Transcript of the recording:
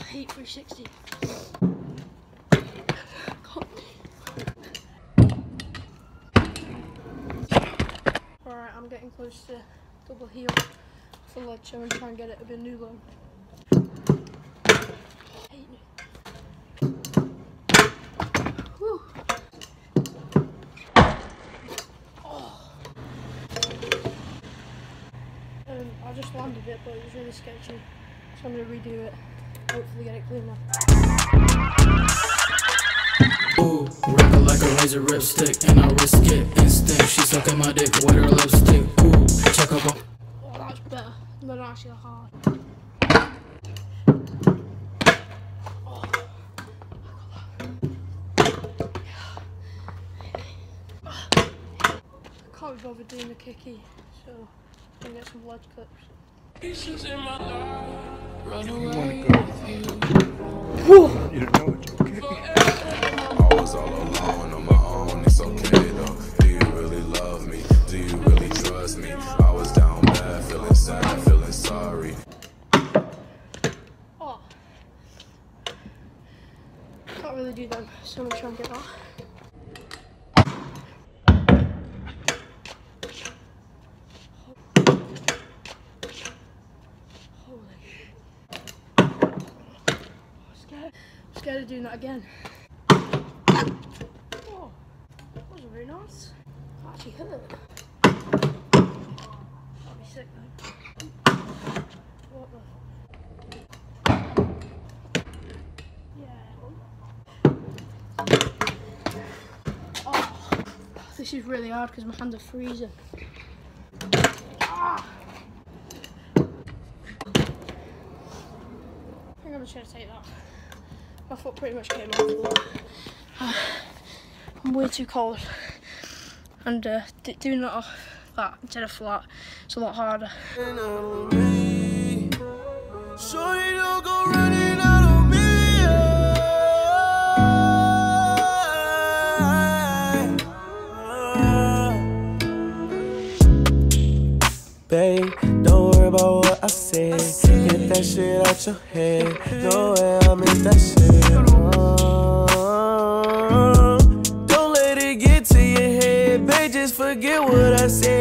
hate 360. Alright, I'm getting close to double heel for ledge, so I'm going to try and get it a bit new low. I just landed it, but it was really sketchy, so I'm going to redo it, hopefully get it clean now. Ooh, wrap it like a razor ripstick, and I risk it, instinct. She sucking my dick with her lipstick. Ooh, check up on. Oh, that's better, but not actually hard. Oh, I can't be bothered doing the kicky, so I'm going to get some ledge clips. You wanna go? You don't know it's okay. I was all alone on my own, it's okay though. Do you really love me? Do you really trust me? I was down bad, feeling sad, feeling sorry. Oh, can't really do them, so I'm gonna try and get that. I'm scared of doing that again. Oh, that wasn't very nice. That actually hurt. That'd be sick though. What the? Yeah. Oh, this is really hard because my hands are freezing. Ah. I think I'm just going to take that. My foot pretty much came off. I'm way too cold. And doing that off that instead of flat, it's a lot harder. Babe, don't worry about what I said. Get that shit out your head. No way I miss that shit. Don't let it get to your head, babe. Just forget what I said.